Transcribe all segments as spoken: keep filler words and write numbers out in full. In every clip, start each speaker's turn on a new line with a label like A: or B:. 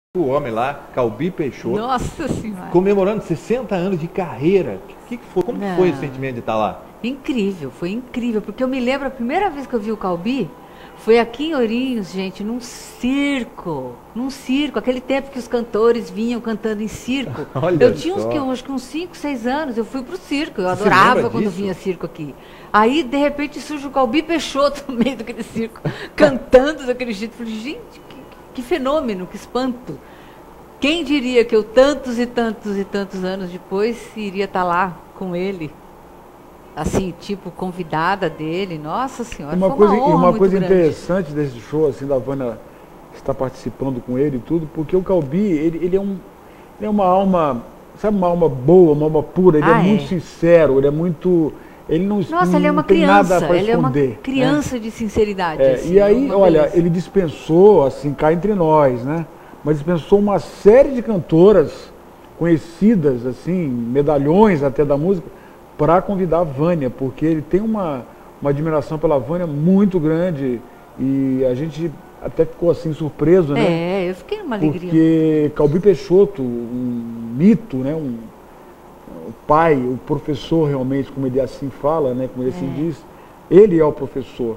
A: O homem lá, Calbi Peixoto,
B: Nossa Senhora.
A: comemorando sessenta anos de carreira. Que que foi? Como que foi o sentimento de estar lá?
B: Incrível, foi incrível, porque eu me lembro a primeira vez que eu vi o Calbi, foi aqui em Ourinhos, gente, num circo, num circo, aquele tempo que os cantores vinham cantando em circo.
A: Olha
B: eu tinha uns,
A: só.
B: que, uns, uns cinco, seis anos, eu fui pro circo, eu
A: Você
B: adorava
A: lembra
B: quando
A: disso?
B: vinha circo aqui. Aí, de repente, surge o Calbi Peixoto no meio daquele circo, cantando daquele jeito. Eu falei, gente, que, que fenômeno, que espanto. Quem diria que eu, tantos e tantos e tantos anos depois, iria estar lá com ele? Assim, tipo, convidada dele. Nossa Senhora,
C: Uma
B: foi
C: coisa,
B: uma honra
C: uma
B: muito
C: coisa
B: grande.
C: interessante desse show, assim, da Vânia estar participando com ele e tudo, porque o Calbi, ele, ele, é um, ele é uma alma, sabe, uma alma boa, uma alma pura, ele
B: Ah,
C: é muito
B: é?
C: sincero, ele é muito... Ele não,
B: Nossa,
C: não
B: ele é uma
C: tem nada
B: criança,
C: para
B: ele é uma
C: esconder, né?
B: criança de sinceridade.
C: É,
B: assim,
C: e aí,
B: uma
C: olha,
B: beleza.
C: ele dispensou, assim, cá entre nós, né? Mas dispensou uma série de cantoras conhecidas, assim, medalhões até da música, para convidar a Vânia, porque ele tem uma, uma admiração pela Vânia muito grande e a gente até ficou assim surpreso, né?
B: É, eu fiquei numa alegria.
C: Porque Calbi Peixoto, um mito, né? Um, o pai, o professor realmente, como ele assim fala, né? Como ele assim
B: É.
C: diz, ele é o professor.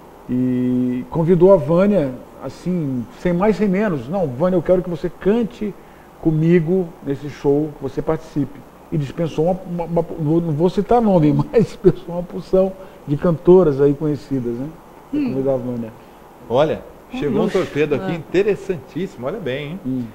C: E convidou a Vânia, assim, sem mais sem menos. Não, Vânia, eu quero que você cante comigo nesse show, que você participe. E dispensou uma, uma, uma não vou citar nome, mas dispensou uma porção de cantoras aí conhecidas, né? Pra
B: Hum.
C: convidar a Vânia.
A: Olha, chegou um
B: luxo.
A: torpedo aqui
B: Ah.
A: interessantíssimo, olha bem, hein?
C: Hum.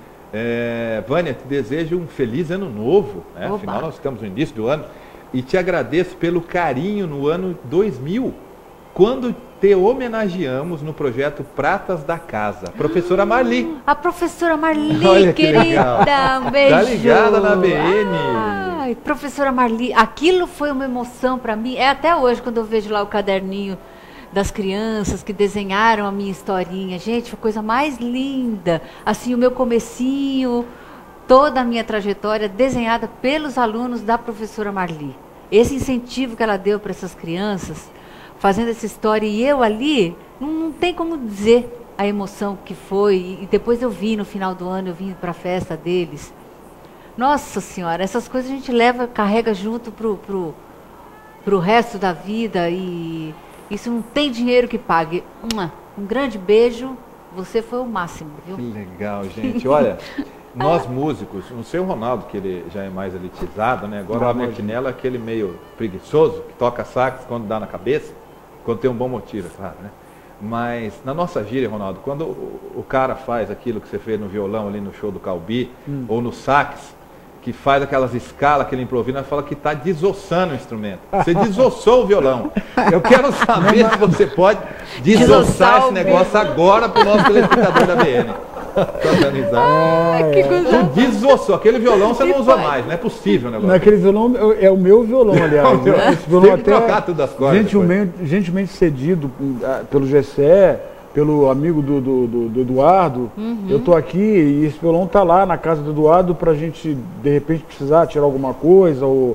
A: É, Vânia, te desejo um feliz ano novo, né?
B: Oba.
A: Afinal nós estamos no início do ano, e te agradeço pelo carinho no ano dois mil, quando te homenageamos no projeto Pratas da Casa. Professora Marli.
B: A professora Marli,
A: Olha que
B: querida,
A: legal.
B: um beijo.
A: Tá ligada na B N.
B: Ai, professora Marli, aquilo foi uma emoção para mim. É até hoje, quando eu vejo lá o caderninho das crianças que desenharam a minha historinha. Gente, foi a coisa mais linda. Assim, o meu comecinho, toda a minha trajetória desenhada pelos alunos da professora Marli. Esse incentivo que ela deu para essas crianças, fazendo essa história, e eu ali, não, não tem como dizer a emoção que foi. E depois eu vi no final do ano, eu vim para a festa deles. Nossa Senhora, essas coisas a gente leva, carrega junto pro, pro, pro resto da vida, e isso não tem dinheiro que pague. Um grande beijo, você foi o máximo, viu?
A: Que legal, gente. Olha, nós músicos, não sei o Ronaldo, que ele já é mais elitizado, né? Agora o
C: Não,
A: Martinello é aquele meio preguiçoso, que toca sax quando dá na cabeça, quando tem um bom motivo, é claro, né? Mas na nossa gíria, Ronaldo, quando o, o cara faz aquilo que você fez no violão ali no show do Calbi,
C: Hum.
A: ou no sax, que faz aquelas escalas que ele improvisa, nós fala que está desossando o instrumento. Você desossou o violão. Eu quero saber se você pode desossar
B: Desossar
A: esse
B: o
A: negócio agora para o nosso telespectador da B N. Tô dando risada.
B: Ai, que coisa.
A: Tu desossou. Aquele violão você não usou
B: pode.
A: mais, não é possível o negócio.
C: Naquele violão, é o meu violão, aliás.
A: meu.
C: Né? Esse violão
A: Tem que trocar tudo as cordas
C: gentilmente, gentilmente cedido ah, pelo Gessé, pelo amigo do, do, do- do Eduardo.
B: Uhum.
C: Eu estou aqui e esse violão está lá na casa do Eduardo para a gente, de repente, precisar tirar alguma coisa ou,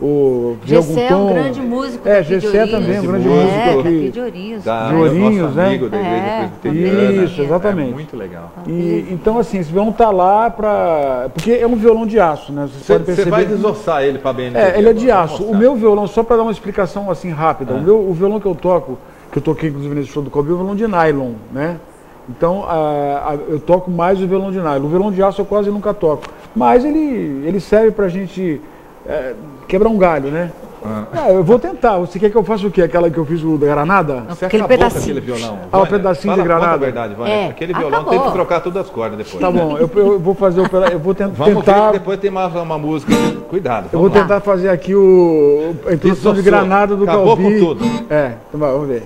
C: ou ver algum
B: Gessé é
C: tom.
B: um grande músico
C: É,
B: daqui de
C: Gessé
B: Ourinhos.
C: também, um grande
B: É,
C: músico
B: daqui
C: aqui.
B: de Ourinhos.
A: Da,
C: De Ourinhos,
A: nosso
C: né?
A: amigo da igreja
B: É,
A: presbiteriana.
C: Isso, exatamente.
A: É muito legal.
C: E, então, assim, esse violão está lá para... Porque é um violão de aço, né? Vocês
A: Você
C: podem perceber.
A: vai desossar ele para a B N T V.
C: É, ele é de
A: agora,
C: aço.
A: vamos
C: O
A: mostrar.
C: meu violão, só para dar uma explicação assim rápida,
A: Ah.
C: o, meu, o violão que eu toco, que eu toquei inclusive nesse show do Calbi, é o violão de nylon, né? Então, a- a- eu toco mais o violão de nylon. O violão de aço eu quase nunca toco. Mas ele, ele serve pra gente é, quebrar um galho, né?
A: Ah.
C: Ah, eu vou tentar. Você quer que eu faça o quê? Aquela que eu fiz o da granada?
A: Você
B: Aquele
A: acabou
B: pedacinho.
A: com aquele violão.
C: Ah, o
A: Vânia,
C: pedacinho
A: fala,
C: de granada.
A: Conta a verdade, Vânia.
B: É,
A: Aquele violão
B: acabou.
A: tem que trocar todas as cordas depois.
C: Tá bom, eu, eu vou fazer o peda- eu vou tent-
A: Vamos ver
C: tentar.
A: que depois tem mais uma música. Cuidado.
C: Eu vou
A: vamos lá.
C: tentar fazer aqui o a introdução de
A: Desossou.
C: granada do
A: Acabou
C: Calbi.
A: com tudo.
C: É, então vai, vamos ver.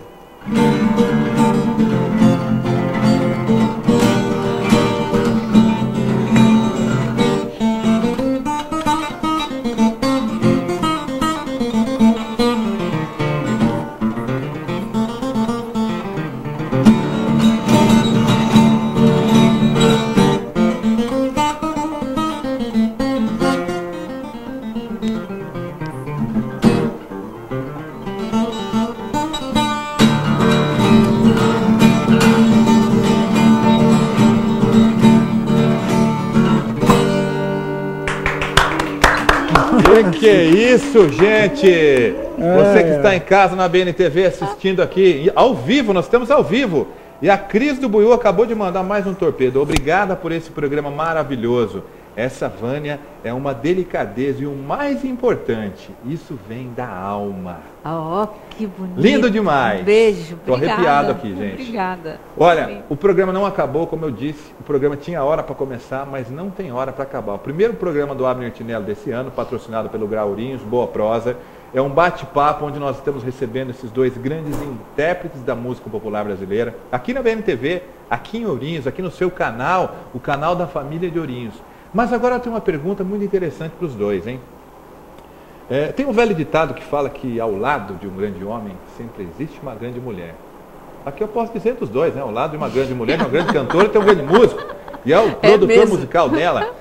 A: Que que é isso, gente? Você que está em casa na B N T V assistindo aqui, ao vivo, nós estamos ao vivo. E a Cris do Buiú acabou de mandar mais um torpedo. Obrigada por esse programa maravilhoso. Essa Vânia é uma delicadeza e o mais importante, isso vem da alma.
B: Ó, oh, que bonito.
A: Lindo demais.
B: Um beijo.
A: Tô arrepiado aqui, gente.
B: Obrigada.
A: Olha,
B: Sim.
A: O programa não acabou, como eu disse. O programa tinha hora para começar, mas não tem hora para acabar. O primeiro programa do Abner Tinello desse ano, patrocinado pelo Graurinhos, Boa Prosa, é um bate-papo onde nós estamos recebendo esses dois grandes intérpretes da música popular brasileira, aqui na B N T V, aqui em Ourinhos, aqui no seu canal, o canal da família de Ourinhos. Mas agora eu tenho uma pergunta muito interessante para os dois, hein? É, tem um velho ditado que fala que ao lado de um grande homem sempre existe uma grande mulher. Aqui eu posso dizer dos dois, né? Ao lado de uma grande mulher, uma grande cantora, tem um grande músico. E é o produtor
B: é
A: musical dela.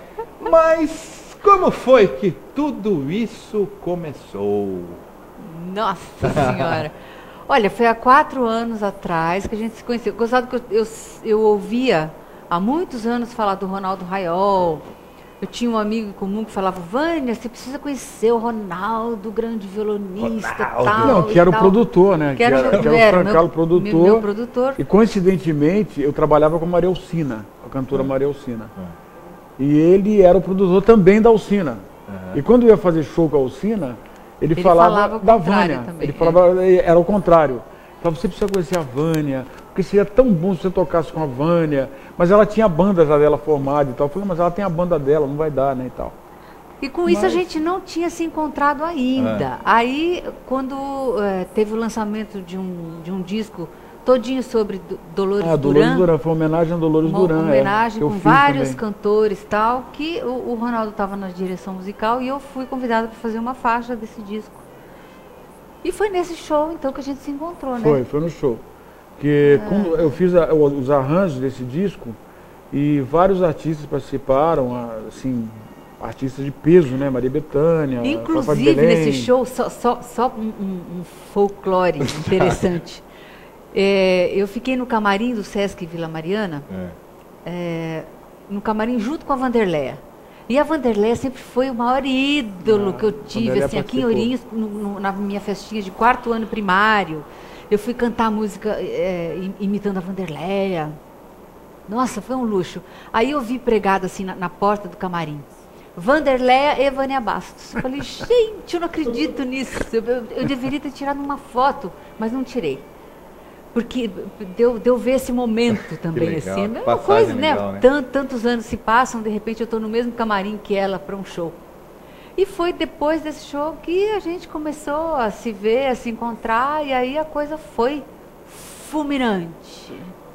A: Mas como foi que tudo isso começou?
B: Nossa Senhora! Olha, foi há quatro anos atrás que a gente se conheceu. Gostado que eu, eu, eu ouvia há muitos anos falar do Ronaldo Raiol. Eu tinha um amigo comum que falava, Vânia, você precisa conhecer o Ronaldo, grande violonista,
A: Ronaldo.
B: tal.
C: Não, que era o
B: tal.
C: produtor, né?
B: Que era,
C: que era, que era
B: era
C: o Frank Carlos produtor.
B: Meu, meu produtor.
C: E coincidentemente, eu trabalhava com a Maria Alcina, a cantora Maria Alcina. E ele era o produtor também da Alcina. Uhum. E quando eu ia fazer show com a Alcina, ele,
B: ele
C: falava,
B: falava
C: da Vânia.
B: Também,
C: ele
B: é.
C: falava, era o contrário. Falava, você precisa conhecer a Vânia, porque seria tão bom se você tocasse com a Vânia. Mas ela tinha a banda já dela formada e tal. Eu falei, mas ela tem a banda dela, não vai dar, né, e tal.
B: E com
C: mas...
B: isso a gente não tinha se encontrado ainda. É. Aí, quando é, teve o lançamento de um, de um disco todinho sobre Dolores Duran.
C: Ah, Dolores Duran, foi uma homenagem a Dolores
B: uma
C: Duran.
B: Uma homenagem
C: é,
B: com vários
C: também.
B: cantores e tal, que o, o Ronaldo estava na direção musical e eu fui convidada para fazer uma faixa desse disco. E foi nesse show, então, que a gente se encontrou, né?
C: Foi, foi no show. Porque é. quando eu fiz a, os arranjos desse disco e vários artistas participaram, assim, artistas de peso, né? Maria Bethânia,
B: inclusive nesse show, só, só, só um, um folclore interessante. É, eu fiquei no camarim do Sesc Vila Mariana, é. É, no camarim junto com a Vanderléia. E a Vanderléia sempre foi o maior ídolo ah, que eu tive, assim, aqui em Ourinhos, no, no, na minha festinha de quarto ano primário. Eu fui cantar música é, imitando a Vanderléia. Nossa, foi um luxo. Aí eu vi pregado assim na, na porta do camarim, Vanderléia e Vânia Bastos. Eu falei, gente, eu não acredito nisso. Eu, eu, eu deveria ter tirado uma foto, mas não tirei. Porque deu, deu ver esse momento também,
A: legal,
B: assim. É a mesma coisa,
A: legal,
B: né?
A: né?
B: Tant, tantos anos se passam, de repente eu estou no mesmo camarim que ela para um show. E foi depois desse show que a gente começou a se ver, a se encontrar, e aí a coisa foi fulminante.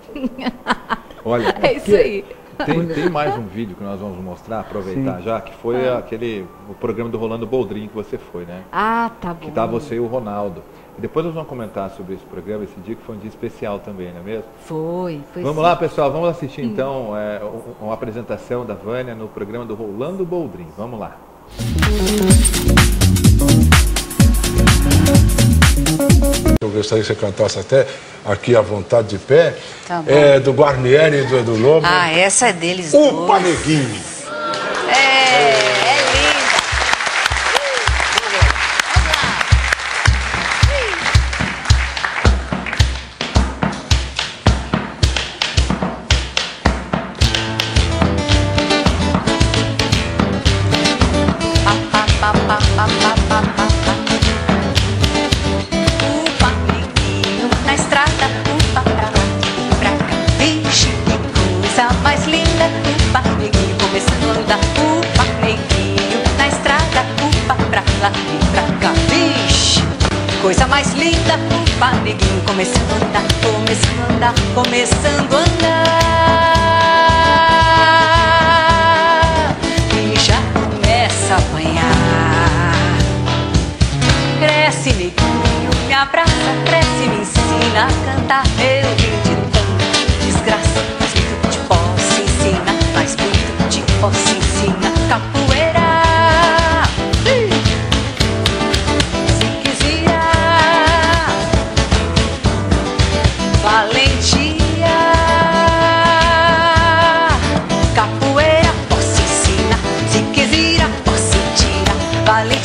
A: Olha,
B: é isso aí.
A: Tem, tem mais um vídeo que nós vamos mostrar, aproveitar Sim. já, que foi ah. aquele, o programa do Rolando Boldrin que você foi, né?
B: Ah, tá bom.
A: Que tá você e o Ronaldo. E depois nós vamos comentar sobre esse programa, esse dia que foi um dia especial também, não é mesmo?
B: Foi, foi
A: Vamos
B: sim.
A: lá, pessoal, vamos assistir sim. então é, uma apresentação da Vânia no programa do Rolando Boldrin. Vamos lá.
D: Eu gostaria que você cantasse até aqui à vontade de pé.
E: Tá bom.
D: É do Guarnieri e do Edu Lobo.
E: Ah, essa é deles
D: dois.
E: dois.
D: O Paneguinho.
E: É, é linda. Coisa mais linda, o paneguinho começando a andar, começando a andar, começando a andar. E já começa a apanhar. Cresce, neguinho, me abraça, cresce, me ensina a cantar. Eu vim de tanto desgraça, mas muito de posse ensina, mas muito de posse ensina. Capoeira. Valentia, capoeira, posse ensina, se quiser, posse tira, valentia.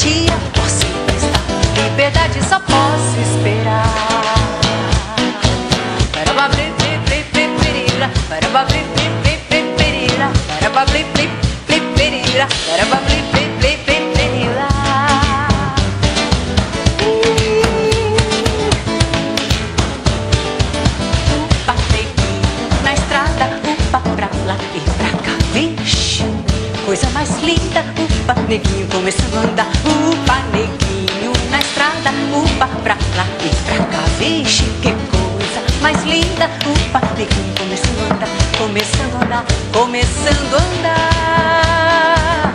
E: Ixi, coisa mais linda. Upa, neguinho começando a andar. Upa, neguinho na estrada. Upa, pra lá e pra cá. Vixe, que coisa mais linda. Upa, neguinho começando a andar. Começando a andar, começando a andar.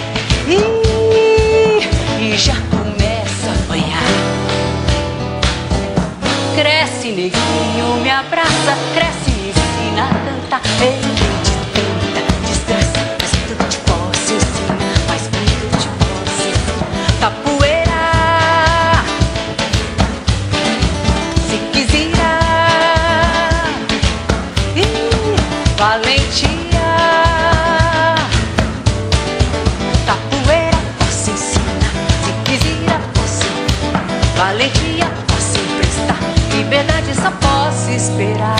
E: E, e já começa a banhar. Cresce, neguinho, me abraça. Cresce, me ensina a cantar. Ei, gente, tanta desgraça. Mas muito te posso ensinar. Mas muito te posso ensinar. Capoeira, se quiser. Ih, valentia. Capoeira, posso ensinar. Se quiser, posso. Valentia, posso emprestar. Liberdade, só posso esperar.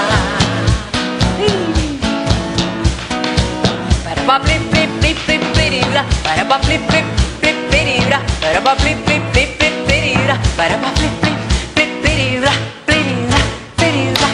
E: Para ba pli pli pli pli plirira, para ba pli pli pli plirira, para ba pli pli pli pli plirira, para ba pli pli pli plirira, plirira, plirira.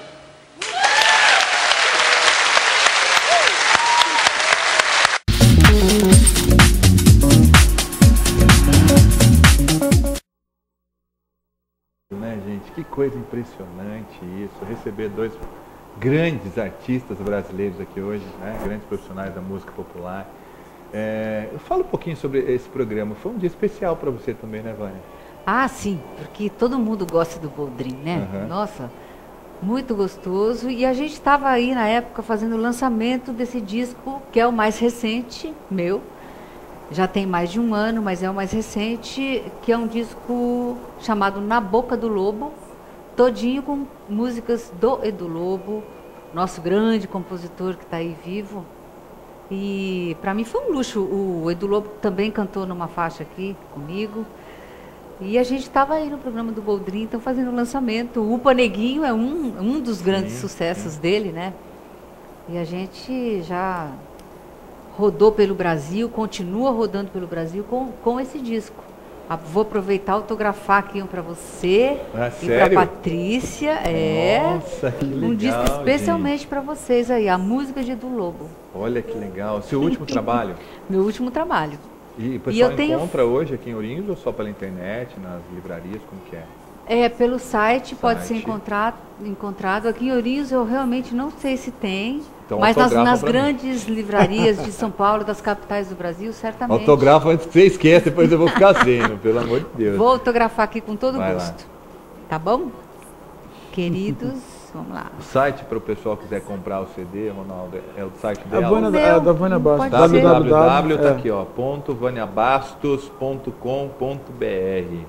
A: Né, gente? Que coisa impressionante isso, receber dois grandes artistas brasileiros aqui hoje, né? Grandes profissionais da música popular. É, fala um pouquinho sobre esse programa, foi um dia especial para você também, né, Vânia?
B: Ah, sim, porque todo mundo gosta do Boldrin, né?
A: Uhum.
B: Nossa, muito gostoso. E a gente estava aí na época fazendo o lançamento desse disco, que é o mais recente meu. Já tem mais de um ano, mas é o mais recente, que é um disco chamado Na Boca do Lobo, todinho com músicas do Edu Lobo, nosso grande compositor que está aí vivo. E para mim foi um luxo. O Edu Lobo também cantou numa faixa aqui comigo. E a gente estava aí no programa do Boldrin, então fazendo o lançamento. O Upa Neguinho é um, um dos grandes sim, sucessos sim. dele, né? E a gente já rodou pelo Brasil, continua rodando pelo Brasil com, com esse disco. Ah, vou aproveitar e autografar aqui um para você
A: ah,
B: e para Patrícia. É
A: Nossa, que legal,
B: um disco especialmente para vocês aí, a música de Edu Lobo.
A: Olha que legal. Seu último trabalho?
B: Meu último trabalho.
A: E o pessoal
B: e eu tenho...
A: encontra hoje aqui em Ourinhos ou só pela internet, nas livrarias, como que é?
B: É, pelo site, site. Pode ser encontrado, encontrado. Aqui em Ourinhos eu realmente não sei se tem, então, mas nas, nas grandes mim. livrarias de São Paulo, das capitais do Brasil, certamente.
A: Autografa antes que você esquece, depois eu vou ficar sem, pelo amor de Deus.
B: Vou autografar aqui com todo
A: Vai
B: gosto.
A: Lá.
B: Tá bom? Queridos, vamos lá.
A: O site para o pessoal que quiser comprar o C D, Ronaldo, é o site dela?
C: A Vânia, é da Vânia Bastos.
A: w w w tá aqui, ó, ponto vânia bastos ponto com ponto b r,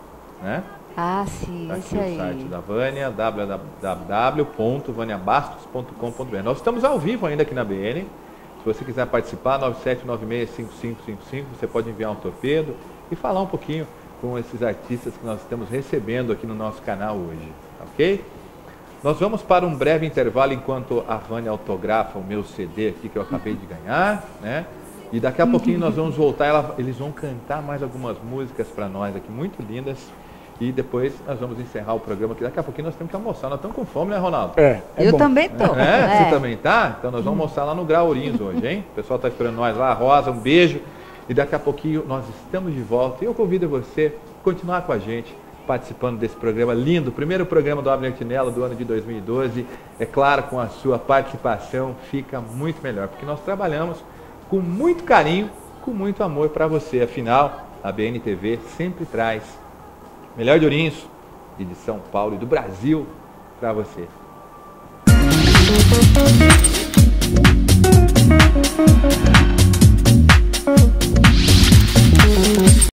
A: né?
B: Ah, sim,
A: tá
B: esse
A: aqui
B: aí.
A: O site da Vânia, w w w ponto vânia bastos ponto com ponto b r. Nós estamos ao vivo ainda aqui na B N. Se você quiser participar, nove sete nove seis cinco cinco cinco cinco, você pode enviar um torpedo e falar um pouquinho com esses artistas que nós estamos recebendo aqui no nosso canal hoje, ok? Nós vamos para um breve intervalo enquanto a Vânia autografa o meu C D aqui que eu acabei de ganhar, né? E daqui a pouquinho nós vamos voltar, ela, eles vão cantar mais algumas músicas para nós aqui, muito lindas. E depois nós vamos encerrar o programa, que daqui a pouquinho nós temos que almoçar. Nós estamos com fome, né, Ronaldo?
C: É, é
B: Eu
C: bom.
B: também tô.
A: É,
B: é.
A: Você também tá? Então nós vamos almoçar lá no Grau Ourinhos hoje, hein? O pessoal está esperando nós lá. Rosa, um beijo. E daqui a pouquinho nós estamos de volta. E eu convido você a continuar com a gente, participando desse programa lindo. Primeiro programa do Abner Tinella do ano de dois mil e doze. É claro, com a sua participação fica muito melhor, porque nós trabalhamos com muito carinho, com muito amor para você. Afinal, a B N T V sempre traz o melhor de Ourinhos e de São Paulo e do Brasil para você.
E: Música